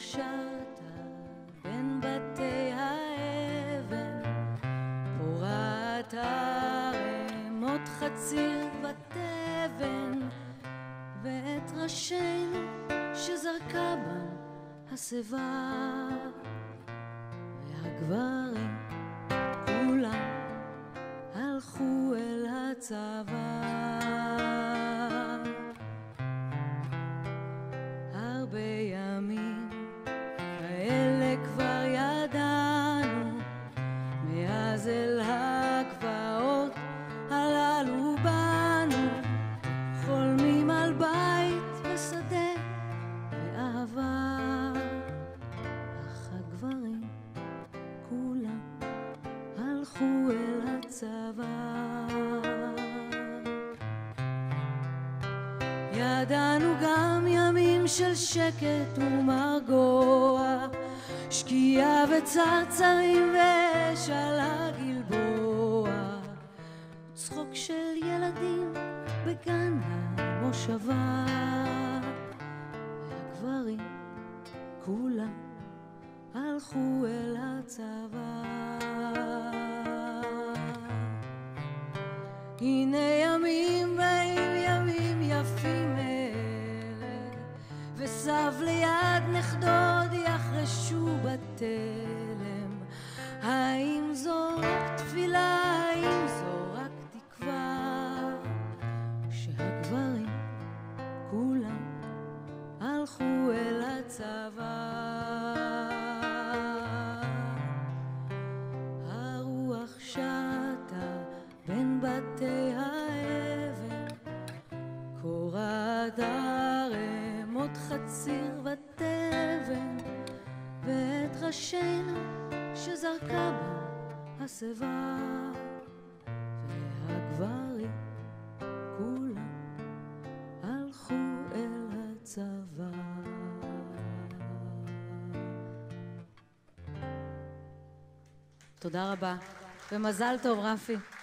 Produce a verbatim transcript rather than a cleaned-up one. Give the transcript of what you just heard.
שרת בין בתי האבן, פורת הרמות חציר ותבן, ואת ראשינו שזרקה בם השיבה, והגברים כולם הלכו אל הצבא. הרבה ימים כאלה כבר ידענו, מאז אל הגבעות הללו באנו, חולמים על בית ושדה ואהבה, אך הגברים כולם הלכו אל הצבא. ידענו גם ימים של שקט ומרגוע, שקיעה וצרצרים ואש על הגלבוע, צחוק של ילדים בגן המושבה, והגברים כולם הלכו אל הצבא. הנה ימים באים ימים יפים אלה, וסב ליד נכדוד יחרשו בתלם. האם זו רק תפילה, האם זו רק תקווה, שהגברים כולם הלכו אל הצבא. הרוח שטה בין בתי האבן, קורת הרמות חציר ותבן, ואת ראשינו שזרקה בה השיבה, והגברים כולם הלכו אל הצבא. תודה רבה ומזל טוב רפי.